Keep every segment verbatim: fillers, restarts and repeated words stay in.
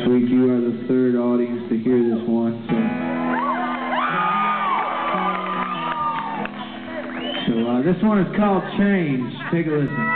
Next week you are the third audience to hear this one, so, so uh, this one is called Change. Take a listen.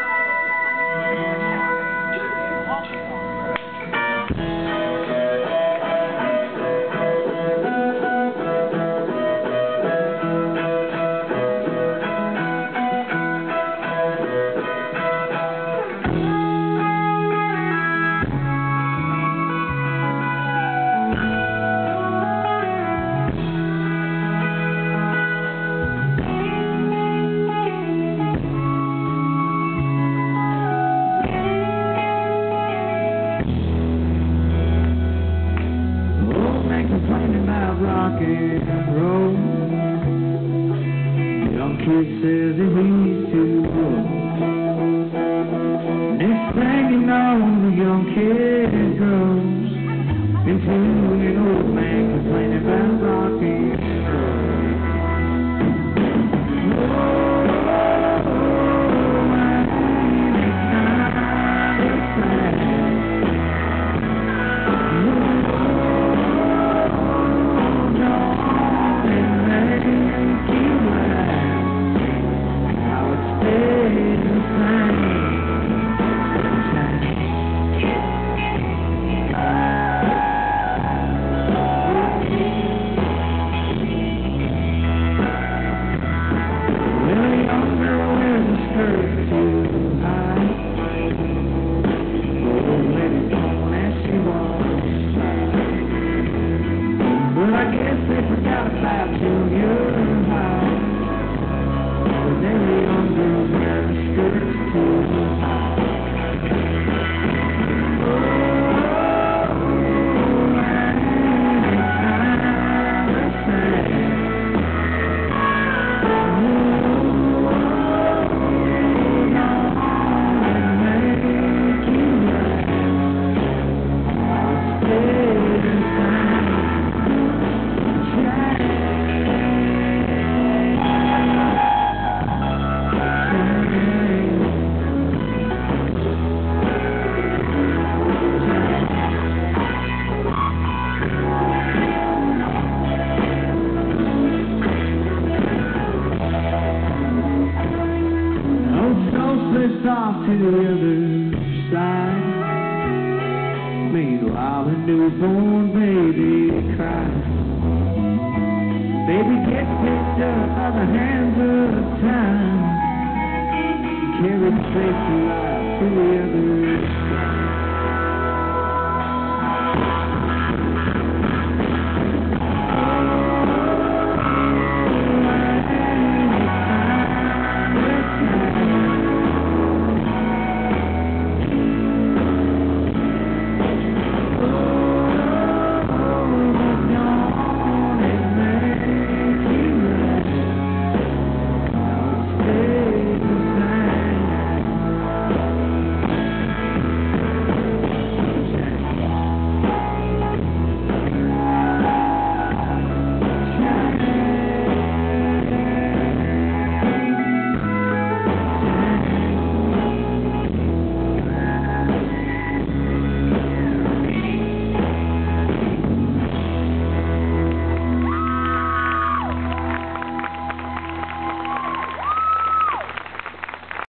Rock and roll. Young kid says that he's too old. Next thing you know, the young kid grows into an old man complaining about rock and roll. Oh, I think it's kind of sad. I guess they forgot about junior high, but then the young girls wear the skirts too high. Oh, and it's kind of sad. Oh, no, and make you laugh. I'll stay inside. Off to the other side. Meanwhile, a newborn baby cries. Baby gets picked up by the hands of time, carried safely out to the other side.